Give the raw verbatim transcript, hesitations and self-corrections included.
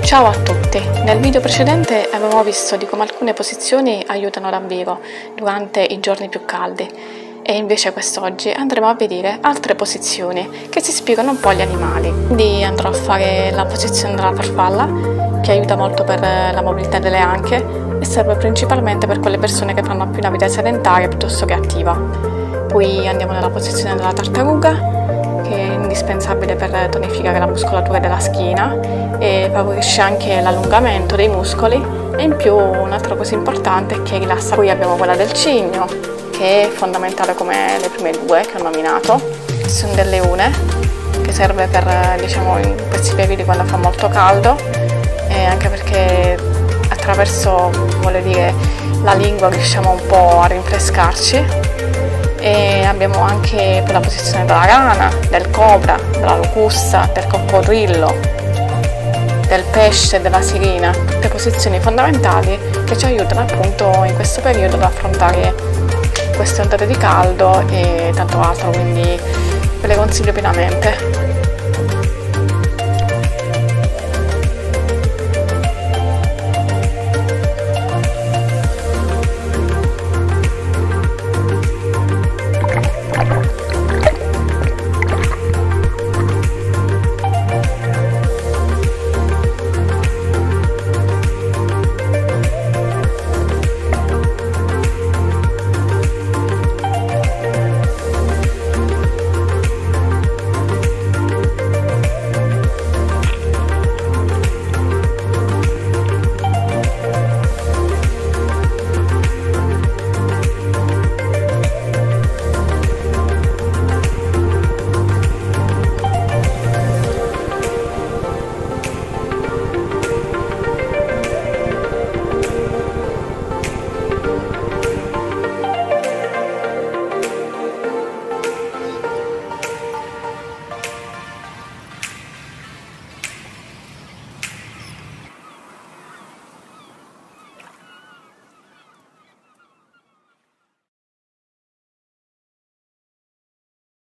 Ciao a tutti! Nel video precedente avevamo visto di come alcune posizioni aiutano davvero durante i giorni più caldi e invece quest'oggi andremo a vedere altre posizioni che si ispirano un po' agli animali. Quindi andrò a fare la posizione della farfalla, che aiuta molto per la mobilità delle anche e serve principalmente per quelle persone che fanno più una vita sedentaria piuttosto che attiva. Poi andiamo nella posizione della tartaruga, che è indispensabile per tonificare la muscolatura della schiena e favorisce anche l'allungamento dei muscoli, e in più un'altra cosa importante è che rilassa. Poi abbiamo quella del cigno, che è fondamentale come le prime due che ho nominato. Sono delle une, che serve per, diciamo, in questi periodi quando fa molto caldo, e anche perché attraverso, vuole dire, la lingua riusciamo un po' a rinfrescarci. E abbiamo anche la posizione della rana, del cobra, della locusta, del coccodrillo, del pesce, della sirena, tutte posizioni fondamentali che ci aiutano appunto in questo periodo ad affrontare queste ondate di caldo e tanto altro, quindi ve le consiglio pienamente.